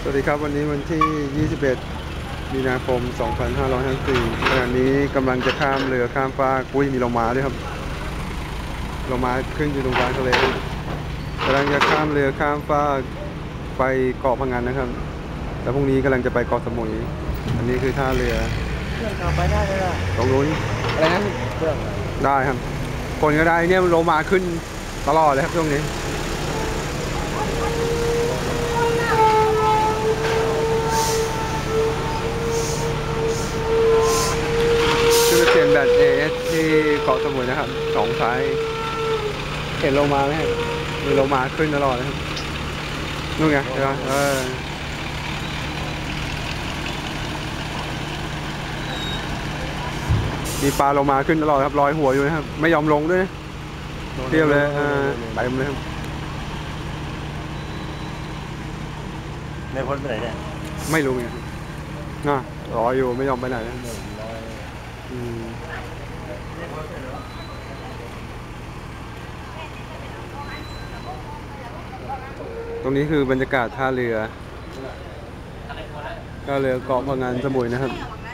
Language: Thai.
สวัสดีครับวันนี้วันที่ 21 มีนาคม 2554ขณะนี้กำลังจะข้ามเรือข้ามฟากมีโลมาด้วยครับโลมาขึ้นอยู่ตรงกลางทะเลกำลังจะข้ามเรือข้ามฟากไปเกาะพะงันนะครับแล้วพรุ่งนี้กำลังจะไปเกาะสมุยอันนี้คือท่าเรือเครื่องขับไปได้เลยล่ะตรงนู้นอะไรนะเครื่องได้ครับคนก็ได้เนี่ยโลมาขึ้นตลอดเลยครับช่วงนี้ชื่อเทียนแบต AS ที่เกาะสมุยนะครับ2 สายเห็นโลมาไหมครับมีโลมาขึ้นตลอดนะครับนู่นไงใช่ไหมมีปลาโลมาขึ้นตลอดครับลอยหัวอยู่นะครับไม่ยอมลงด้วยนะเทียบเลยไปหมดเลยครับในพ้นไปไหนเนี่ยไม่รู้ไงน่ะรออยู่ไม่ยอมไปไหนนะตรงนี้คือบรรยากาศท่าเรือเกาะพะงันสมุยนะครับ